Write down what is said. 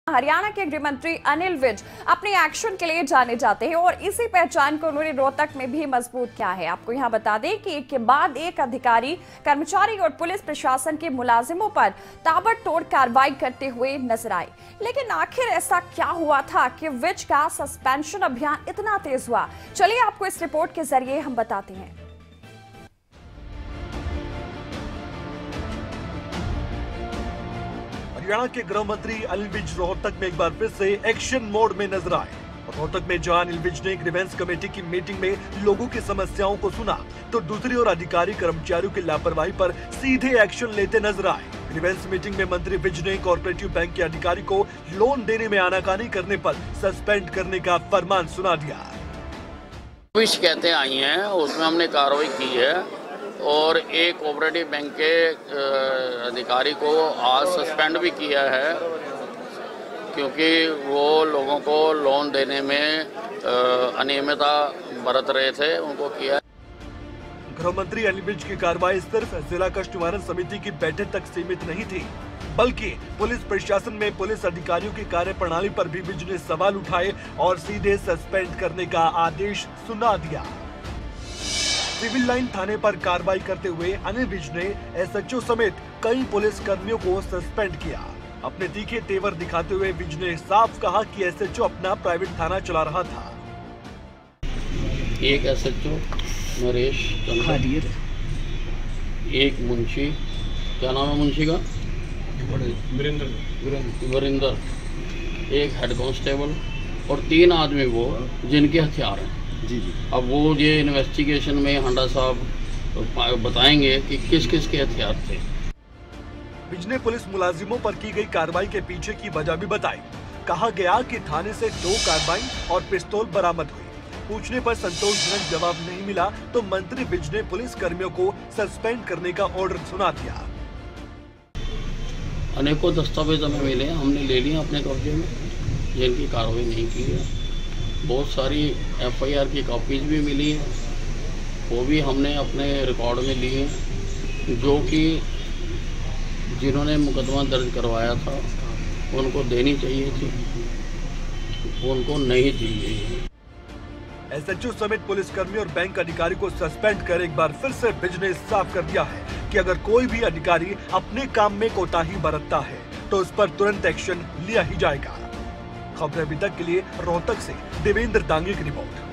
हरियाणा के गृह मंत्री अनिल विज अपने एक्शन के लिए जाने जाते हैं और इसी पहचान को उन्होंने रोहतक में भी मजबूत किया है। आपको यहां बता दें कि एक के बाद एक अधिकारी, कर्मचारी और पुलिस प्रशासन के मुलाजिमों पर ताबड़तोड़ कार्रवाई करते हुए नजर आए। लेकिन आखिर ऐसा क्या हुआ था कि विज का सस्पेंशन अभियान इतना तेज हुआ? चलिए आपको इस रिपोर्ट के जरिए हम बताते हैं। हरियाणा के गृह मंत्री अनिल विज रोहतक में एक बार फिर से एक्शन मोड में नजर आए। रोहतक में जहां अनिल विज ने ग्रीवेंस कमेटी की मीटिंग में लोगों की समस्याओं को सुना, तो दूसरी ओर अधिकारी कर्मचारियों की लापरवाही पर सीधे एक्शन लेते नजर आए। ग्रीवेंस मीटिंग में मंत्री विज ने कोऑपरेटिव बैंक के अधिकारी को लोन देने में आनाकानी करने पर सस्पेंड करने का फरमान सुना दिया। शिकायतें आई हैं, उसमें हमने कार्रवाई की है और एक कोऑपरेटिव बैंक के अधिकारी को आज सस्पेंड भी किया है, क्योंकि वो लोगों को लोन देने में अनियमितता बरत रहे थे, उनको किया। गृह मंत्री अनिल विज की कार्रवाई सिर्फ जिला कष्ट निवारण समिति की बैठक तक सीमित नहीं थी, बल्कि पुलिस प्रशासन में पुलिस अधिकारियों की कार्यप्रणाली पर भी विज ने सवाल उठाए और सीधे सस्पेंड करने का आदेश सुना दिया। सिविल लाइन थाने पर कार्रवाई करते हुए अनिल विज ने एसएचओ समेत कई पुलिस कर्मियों को सस्पेंड किया। अपने तीखे तेवर दिखाते हुए विज ने साफ कहा कि एसएचओ अपना प्राइवेट थाना चला रहा था। एक एसएचओ नरेश, एक मुंशी, क्या नाम है मुंशी का? वीरेंद्र, एक हेड कांस्टेबल और 3 आदमी वो जिनके हथियार हैं। जी। अब वो ये इन्वेस्टिगेशन में हांडा साहब बताएंगे कि किस किस के हथियार थे। विज ने पुलिस मुलाजिमों पर की गई कार्रवाई के पीछे की वजह भी बताई। कहा गया कि थाने से 2 कार्बाइन और पिस्तौल बरामद हुई। पूछने पर संतोषजनक जवाब नहीं मिला तो मंत्री विज ने पुलिस कर्मियों को सस्पेंड करने का ऑर्डर सुना दिया। अनेकों दस्तावेज हमें मिले, हमने ले लिए अपने कब्जे में, जिनकी कार्रवाई नहीं की है। बहुत सारी एफआईआर की कॉपीज भी मिली हैं, वो भी हमने अपने रिकॉर्ड में ली हैं, जो कि जिन्होंने मुकदमा दर्ज करवाया था उनको देनी चाहिए थी, उनको नहीं दी गई। एसएचओ समेत पुलिसकर्मी और बैंक अधिकारी को सस्पेंड कर एक बार फिर से विज ने साफ कर दिया है कि अगर कोई भी अधिकारी अपने काम में कोताही बरतता है तो उस पर तुरंत एक्शन लिया ही जाएगा। खबरें अभी तक के लिए रोहतक से देवेंद्र दांगे की रिपोर्ट।